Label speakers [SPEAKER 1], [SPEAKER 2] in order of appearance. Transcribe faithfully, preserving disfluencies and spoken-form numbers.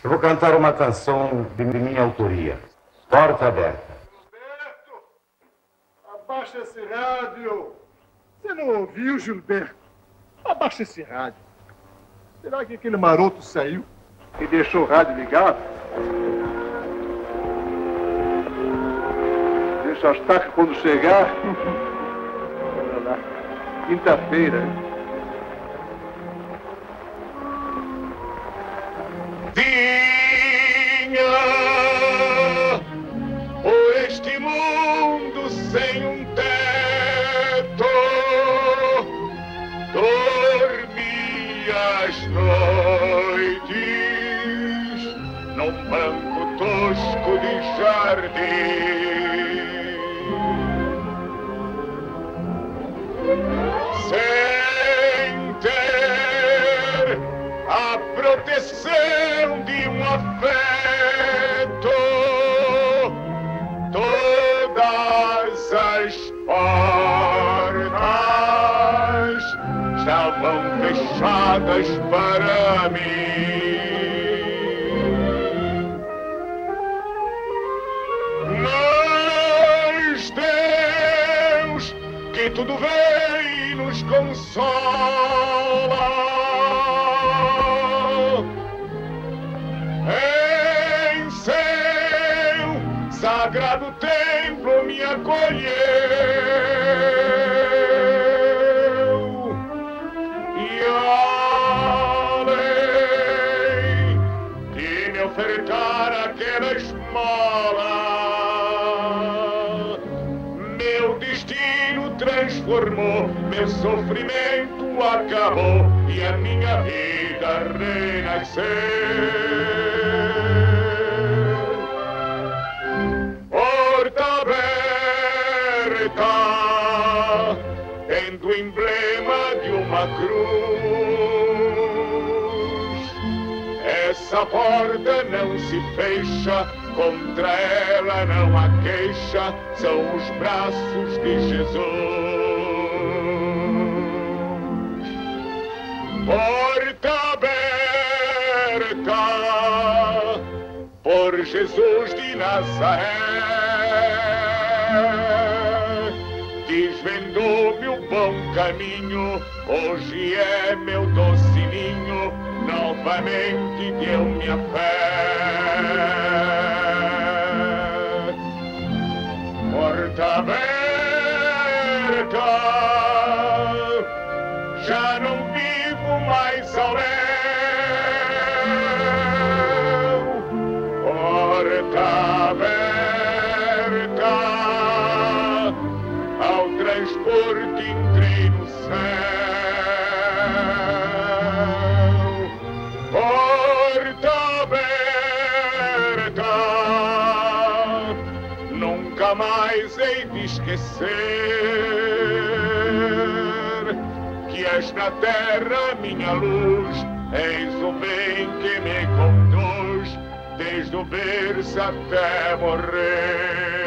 [SPEAKER 1] Eu vou cantar uma canção de minha autoria. Porta Aberta.
[SPEAKER 2] Gilberto! Abaixa esse rádio! Você não ouviu, Gilberto? Abaixa esse rádio. Será que aquele maroto saiu e deixou o rádio ligado? Deixa as tacas quando chegar. Olha lá. Quinta-feira.
[SPEAKER 3] Vinha por este mundo sem um teto, dormia às noites num banco tosco de jardim, sem ter a proteção de um afeto. Todas as portas estavam fechadas para mim. Mas Deus, que tudo vê e nos consola, em seu sagrado templo me acolheu e além de me ofertar aquela esmola, meu destino transformou, meu sofrimento acabou e a minha vida renasceu. Porta aberta, tendo o emblema de uma cruz. Essa porta não se fecha, contra ela não há queixa, são os braços de Jesus. Porta aberta por Jesus de Nazaré, desvendou-me o bom caminho, hoje é meu doce ninho, novamente deu-me a fé. Porta aberta, já não vivo mais ao léu. Porta aberta, ao transporte entrei no céu. Porta aberta, nunca mais hei de esquecer que és na terra minha luz, és o bem que me conduz desde o berço até morrer.